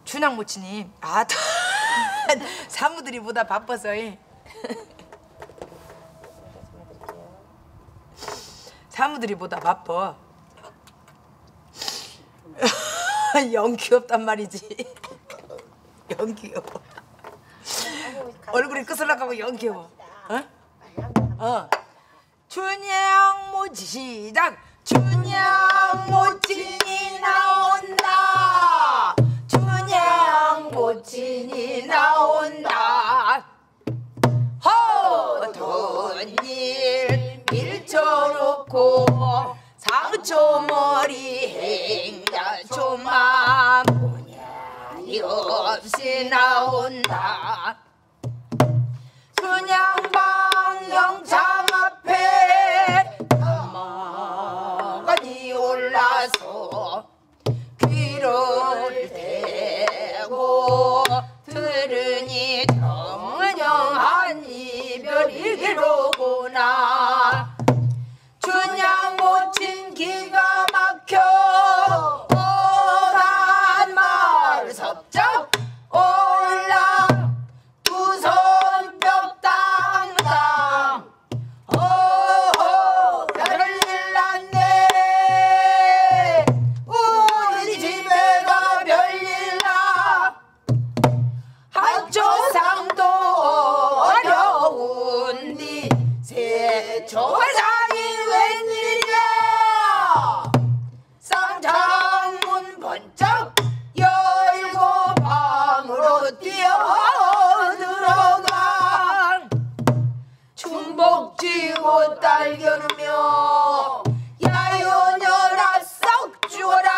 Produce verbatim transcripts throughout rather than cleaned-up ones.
춘향모치님, 아, 사무들이 보다 바빠서. 사무들이 보다 바빠. 영 귀엽단 말이지. 영 귀여워. 얼굴이 끄슬락하고 영 귀여워. 어? 어. 춘향모치 시작. 춘향모친이 나온다. 춘향모친이 나온다. 허돈일 밀쳐놓고 상초머리 행자초만 본향이 없이 나온다. 춘향방 영창 앞에 담마간이 올라서 귀를 대고 들으니 정연한 이별이로구나. 춘향모친 기가 막혀 오간 마을 섭적 올라 두 손 뼈 땅땅 어허 별일 났네. 우리 집에가 별일 나. 한초상도 어려운디 세초상이 웬일이야. 쌍창문 번쩍 열고 방으로 뛰어들어가 춘복지고 딸겨누며 야연여라 썩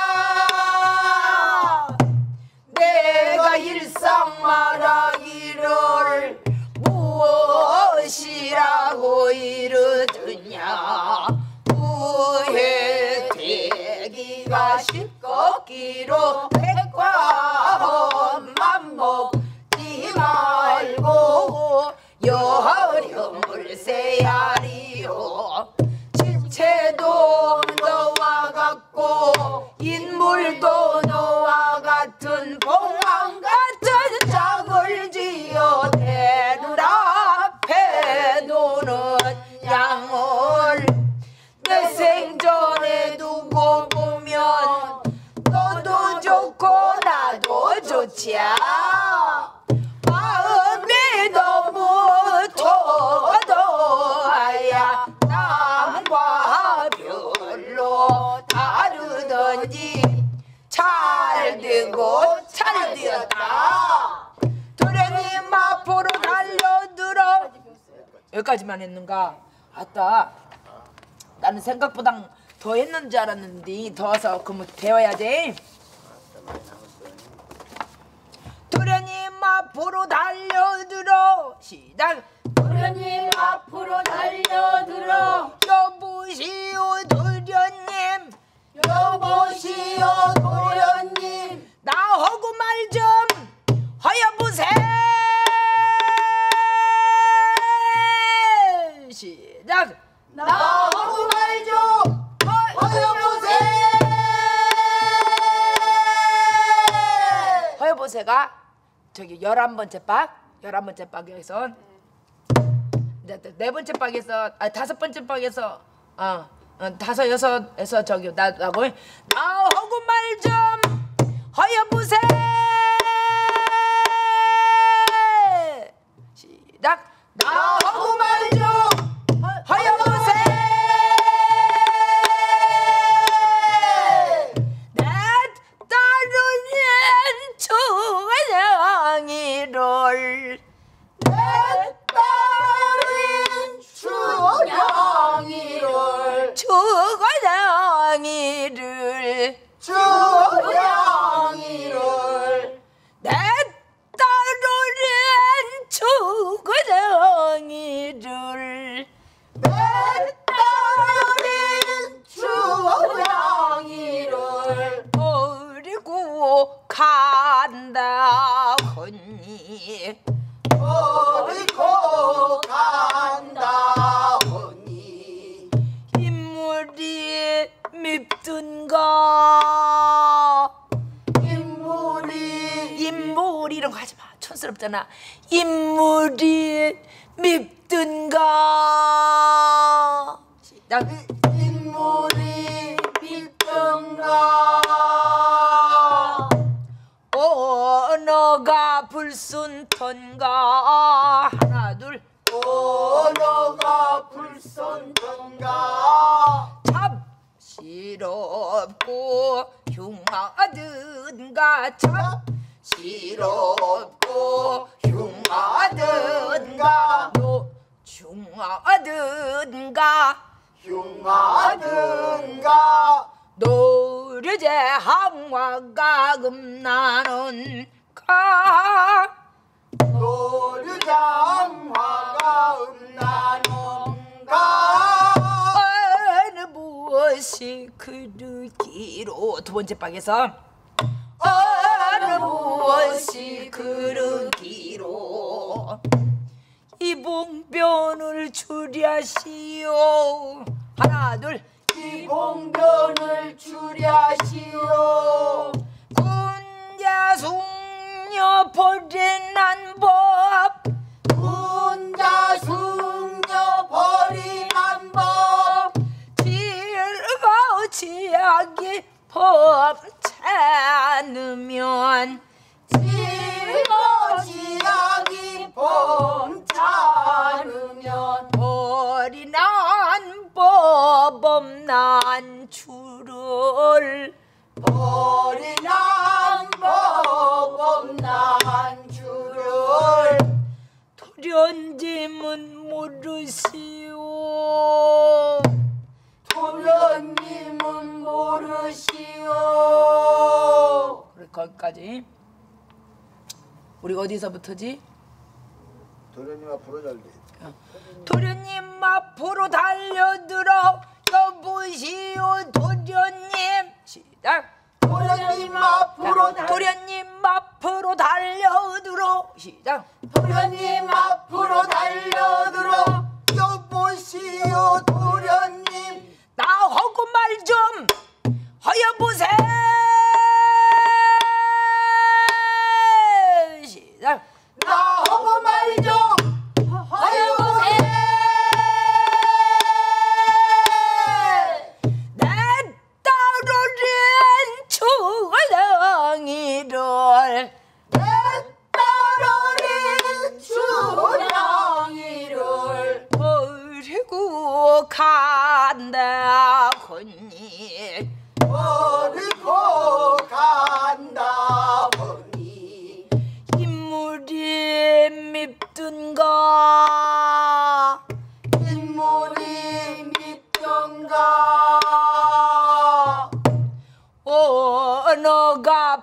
죽어라. 내가 일상 말하기를 무엇이라고 이르느냐. 후회 되기가 십겁기로 백과만 먹지 말고 여름을 세야리요. 지체도 너와 같고 인물도 너와 같은 봉황 같은 짝을 지어 대들 앞에 노는 양을 내 생전에 두고 보면 너도 좋고 나도 좋지야. 마음이 너무 터도하야 남과 별로 다르던지 잘 되고 잘 되었다. 도련님 앞으로 달려들어. 여기까지만 했는가? 아따, 나는 생각보다 더 했는 줄 알았는데 더 와서 그러면 배워야지. 도련님 앞으로 달려들어. 시작. 도련님 앞으로 달려들어. 여보시오 도련님. 여보시오 도련님. 나하고 말 좀 하여보세. 시작. 나하고 말 좀 하여보세. 하여보세가 저기 열한 번째 박, 열한 번째 박에서 네, 네 번째 박에서 아 다섯 번째 박에서 어, 어 다섯 여섯에서 저기 나 나고 나하고 말 좀 하여보세. 시작. 나하고 말 좀 하여보세. 내 딸은 춘향이를 내 딸은 춘향이를 춘향이를 춘향이를 내 딸은 춘향이를 그랬잖아. 인물이 밉든가. 시작. 인물이 밉든가. 언어가 불순턴가. 하나 둘. 언어가 불순턴가. 잡시럽고 흉하든가. 잡시럽고 흉하든가. 노중하든가. 흉하든가. 노르제 항화가 음나는 가. 노르장화가 음나는가. 어느 무엇이 그르기로. 두 번째 방에서 어느 무엇이 그르기로. 이봉변을 주랴시오. 하나 둘. 이봉변을 주랴시오. 군자숙녀 버린한 법. 군자숙녀 버린한 법. 즐거지하기 범찬으면. 즐거지하기 범찬으면. 버린한 법 없난 줄을. 버린한 법 없난 줄을. 도련님은 모르시오. 도련님은 모르시오. 그래, 거기까지. 우리 어디서부터지? 도련님 앞으로 달리. 도련님 앞으로 달려들어 여보시오. 도련님. 시작. 도련님 앞으로 달. 도련님 앞으로 달려들어. 시작. 도련님 앞으로 달려들어. 여보시오 도련님. 나하고 말 좀 하여보세. 시작. 나하고 말 좀 하여보세. 내 따르는 주랑이를. 내 따르는 주랑이를. 버리고 간다 혼이. 버리고 간다 보니. 인물이 밉든가. 인물이 밉든가. 언어가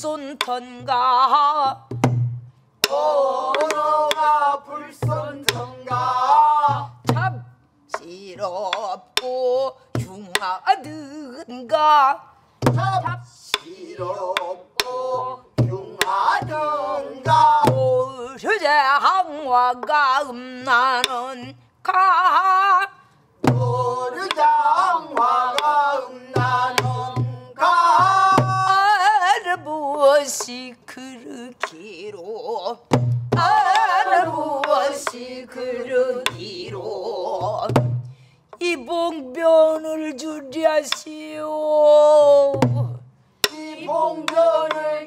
불순턴가. 언어가 불순턴가. 잡시럽고 흉하든가. 잡시럽고 흉하든가. 노르제 항화가 음나는 가. 노르장화가 음나는가. 어느 무엇이 그르기로. 어느 무엇이 그르기로. 이봉변을 주랴시오. 이봉변을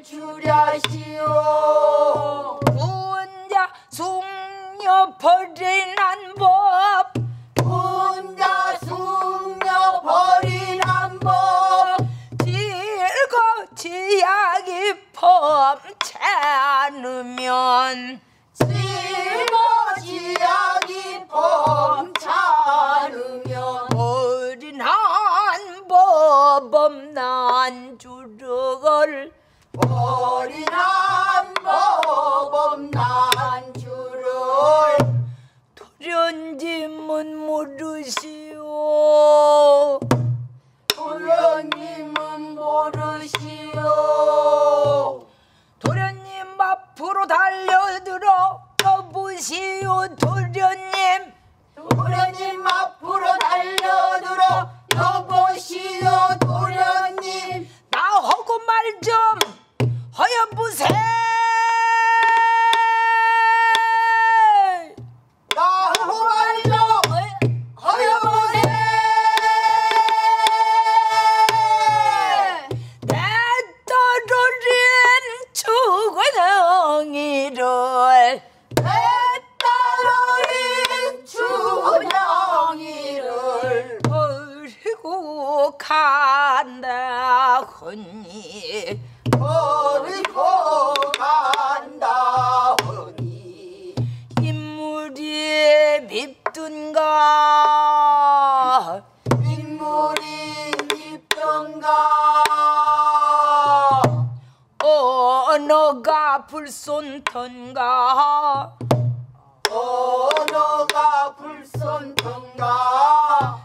주랴시오. 혼자 숙녀 버린한 법. 혼자 숙녀 버린한 법. 즐거지하기 범찬으면. 즐거지하기 범찬으면. 어린한 법 없난 줄을. 어린한 법 없난 줄을. 도련님은 모르시오. 도련님은 모르시오. 도련님 앞으로 달려들어 여보시오. 도련님. 도련님 앞으로 달려들어 여보시오 도련님. 나하고 말 좀 하여보세. 밉든가 인물이 밉던가 언어가 불손던가 언어가 불손던가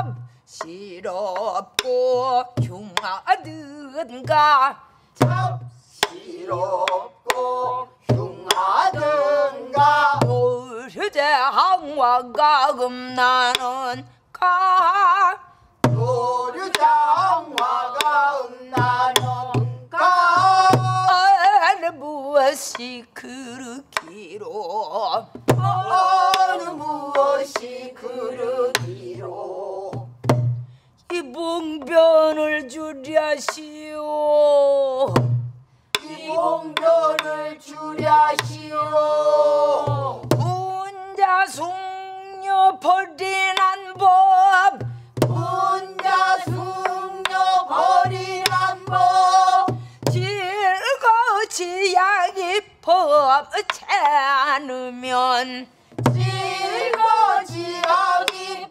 잡시럽고 흉하든가 잡시럽고 흉하든가 노르제 항화가 음나는가 노류장화가 음나는가 어느 무엇이 그르기로 어느 무엇이 그르기로 이 봉변을 주랴시오 이 봉변을 주랴시오 혼자 숙녀 버리난 법 혼자 숙녀 버리난 법 즐거우지 약이 법치 않으면 즐거지 악이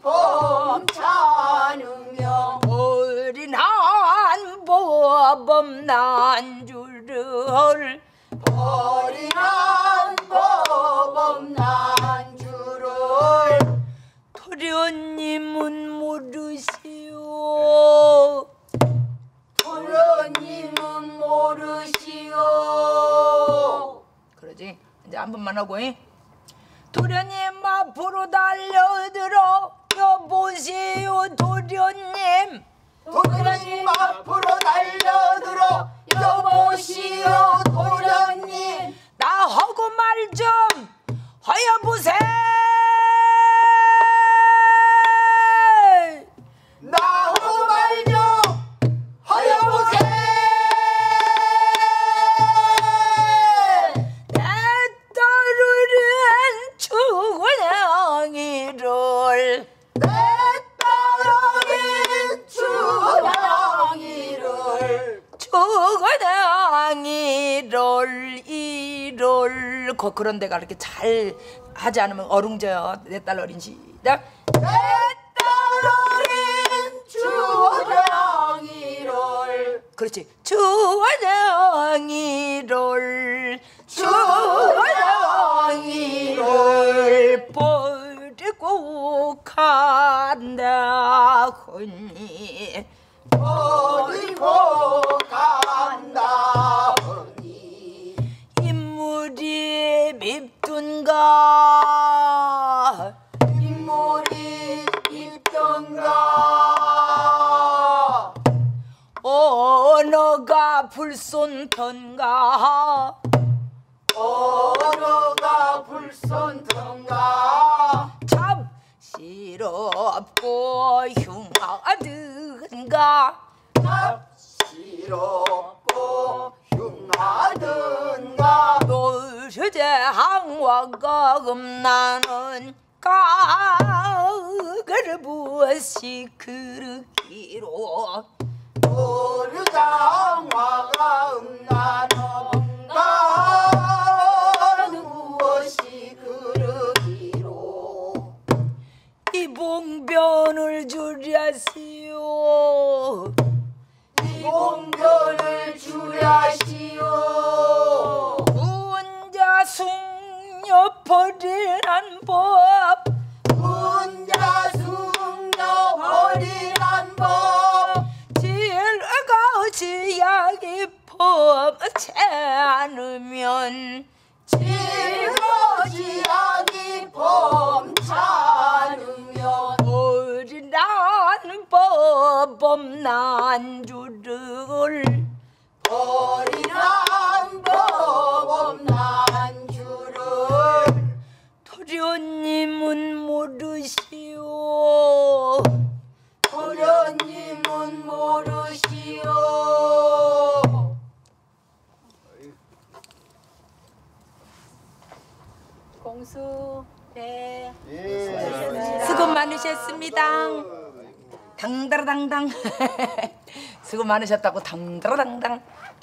범찮으며 어린한 법엄 난 줄을 어린한 법엄난 줄을 도련님은 모르시오 도련님은 모르시오 그러지 이제 한 번만 하고 잉? 도련님 앞으로 달려들어 여보시오 도련님 도련님 앞으로 달려들어 여보시오 도련님 나하고 말 좀 하여보세 나하고 말 좀 하여보세 내 딸은 주냥이를 내 딸어린 주냥이를 주냥이를 이를 거 그런 데가 이렇게 잘 하지 않으면 어룽져요 내 딸 어린 시작 내 딸어린 주냥이를 그렇지 주냥이를 주냥이를 버리고 간다 하니 버리고 간다 하니 인물이 밉든가 인물이 있던가 언어가 불손던가 언어가 불손던가 잡시럽고 흉하든가 잡시럽고 흉하든가 노르제 항화가 음나는가 그를 무엇이 그르기로 노류장화가 음나는가 어느 무엇이 그르기로 이 봉변을 주랴시오 이 봉변을 주랴시오 혼자 숙녀 버리란 법 혼자 숙녀 버리란 법 즐거우지 약이 범치 않으면 즐거지 악이 범찮으며 어린한 법엄 난 줄을 어린한 법엄난 줄을 도련님은 모르시오 도련님은 모르시오 공수 네 수고 많으셨습니다 당다라당당 수고 많으셨다고 당다라당당